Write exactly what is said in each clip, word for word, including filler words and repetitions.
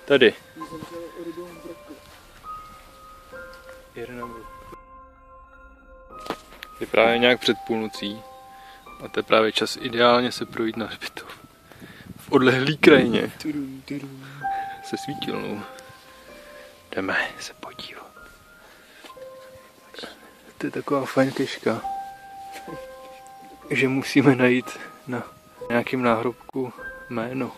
Tady. Je právě nějak před půlnocí a to je právě čas ideálně se projít na hřbitov. V odlehlý krajině se svítilnou. Jdeme se podívat. To je taková fajn keška, že musíme najít na nějakém náhrobku jméno.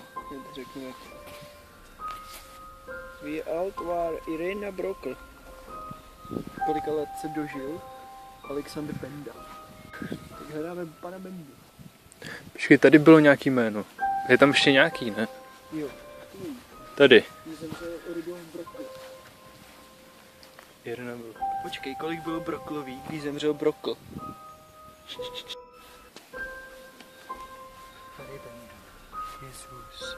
Wie alt war Irena Brokl? Kolika let se dožil Alexander Benda? Tak hledáme pana Bendu. Počkej, tady bylo nějaký jméno. Je tam ještě nějaký, ne? Jo. Tady. Zemřel Orion Brokl. Irena Brokl. Počkej, kolik bylo Broklový, když zemřel Brokl? Tady Benda. Jezus.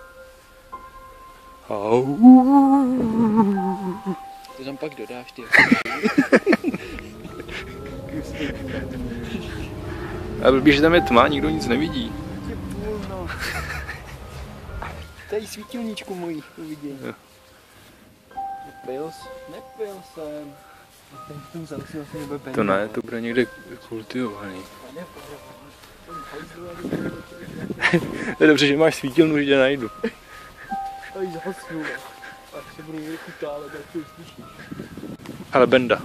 Au. To tam pak dodáš ty. A blbý, že tam je tma, nikdo nic nevidí. Je půl, no. Tady svítilníčku mojí uvidí. Nepil jsi? Nepil jsem. To ne, to bude někde kultivovaný. To je dobře, že máš svítilnu, že tě najdu. Tady zahasnu. Až se budu vědět tále, tak to uslyšíš. Ale Benda.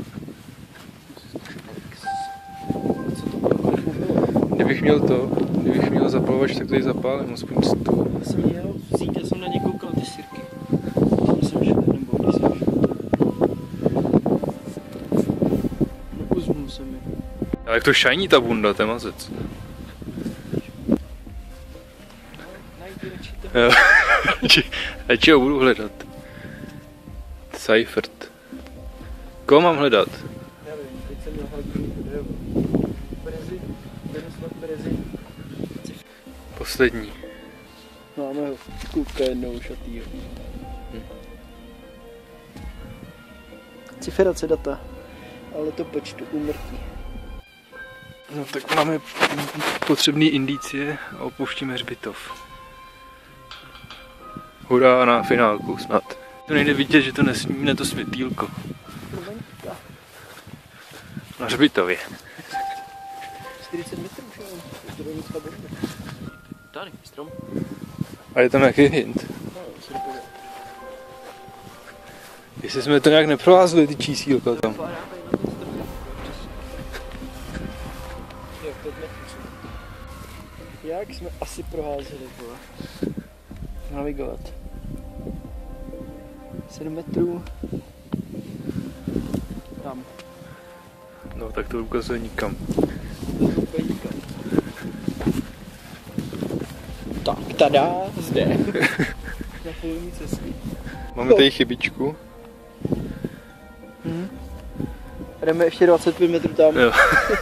Kdybych měl to, kdybych měl zapalovač, tak tady zapálím, aspoň to. Já jsem měl vzít, já jsem na ně koukal ty sirky. Tam jsem šel, nebo když jsem šel. Neuzmul jsem je. Ale jak to šajní ta bunda, to je mazec. Najdi radši to. Jo. Radši ho budu hledat. Seifert. Koho mám hledat? Nevím, teď jsem měl hodinu video. Brezi, Miroslav Brezi. Poslední. Máme ho, klubka jednou šatýho. Hm. Ciferace data, ale to počtu úmrtí. No tak máme potřebný indicie a opouštíme hřbitov. Hurá na finálku snad. To nejde vidět, že to nesmíne to světýlko. Na hřbitově. čtyřicet metrů šel, to bude nic fakt. Tady, strom. A je tam nějaký hint? No, se nepověděl. Jestli jsme to nějak neprovázeli, ty čísílka tam. Jak jsme asi proházeli, vole. Navigovat. sedm metrů. Tam. No tak to ukazuje nikam. Tak, tada, zde. Na polovní cestě. Máme tady chybičku. Hmm. Jdeme ještě dvacet pět metrů tam. Jo.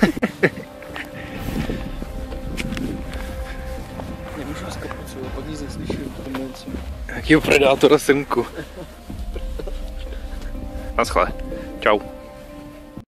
Nemůžu skopat, co, pak nic neslyším. Jakýho predátora semku. Naschle. Čau.